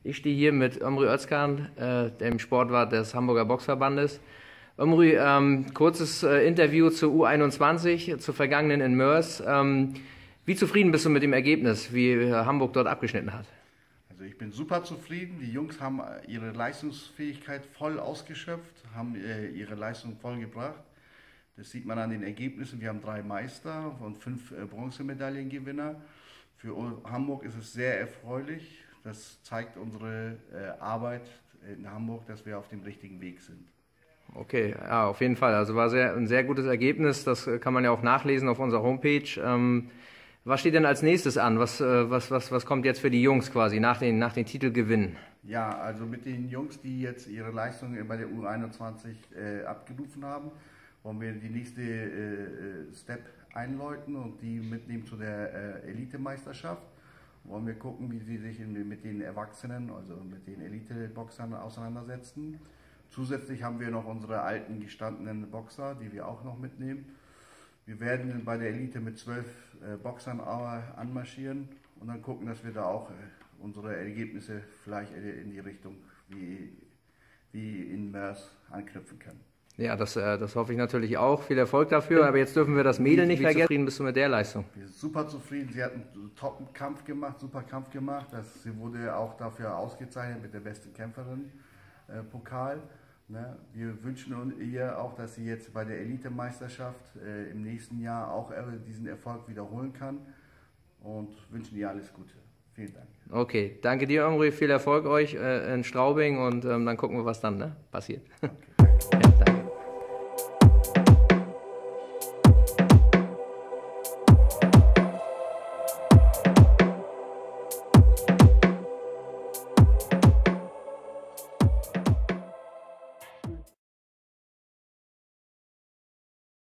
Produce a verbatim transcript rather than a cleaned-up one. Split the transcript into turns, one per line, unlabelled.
Ich stehe hier mit Ömrü Özkan, äh, dem Sportwart des Hamburger Boxverbandes. Ömrü, ähm, kurzes äh, Interview zur U einundzwanzig, zur vergangenen in Moers. Ähm, wie zufrieden bist du mit dem Ergebnis, wie äh, Hamburg dort abgeschnitten hat?
Also ich bin super zufrieden. Die Jungs haben ihre Leistungsfähigkeit voll ausgeschöpft, haben äh, ihre Leistung voll gebracht. Das sieht man an den Ergebnissen. Wir haben drei Meister und fünf äh, Bronzemedaillengewinner. Für Hamburg ist es sehr erfreulich. Das zeigt unsere äh, Arbeit in Hamburg, dass wir auf dem richtigen Weg sind.
Okay, ja, auf jeden Fall. Also war sehr, ein sehr gutes Ergebnis. Das kann man ja auch nachlesen auf unserer Homepage. Ähm, was steht denn als nächstes an? Was, äh, was, was, was kommt jetzt für die Jungs quasi nach den, nach den Titelgewinnen?
Ja, also mit den Jungs, die jetzt ihre Leistung bei der U einundzwanzig äh, abgerufen haben, wollen wir die nächste äh, Step einläuten und die mitnehmen zu der äh, Elitemeisterschaft. Wollen wir gucken, wie sie sich in, mit den Erwachsenen, also mit den Elite-Boxern auseinandersetzen. Zusätzlich haben wir noch unsere alten gestandenen Boxer, die wir auch noch mitnehmen. Wir werden bei der Elite mit zwölf äh, Boxern anmarschieren und dann gucken, dass wir da auch äh, unsere Ergebnisse vielleicht in die Richtung wie, wie in Moers anknüpfen können.
Ja, das, äh, das hoffe ich natürlich auch. Viel Erfolg dafür. Aber jetzt dürfen wir das Mädel nicht vergessen. Wie zufrieden bist du mit der Leistung?
Wir sind super zufrieden. Sie hat einen top Kampf gemacht, super Kampf gemacht. Das, sie wurde auch dafür ausgezeichnet mit der besten Kämpferin äh, Pokal. Ne? Wir wünschen ihr auch, dass sie jetzt bei der Elitemeisterschaft äh, im nächsten Jahr auch äh, diesen Erfolg wiederholen kann und wünschen ihr alles Gute. Vielen Dank.
Okay, danke dir, Ömrü. Viel Erfolg euch äh, in Straubing und ähm, dann gucken wir, was dann ne, passiert.
Okay.
Ja, danke.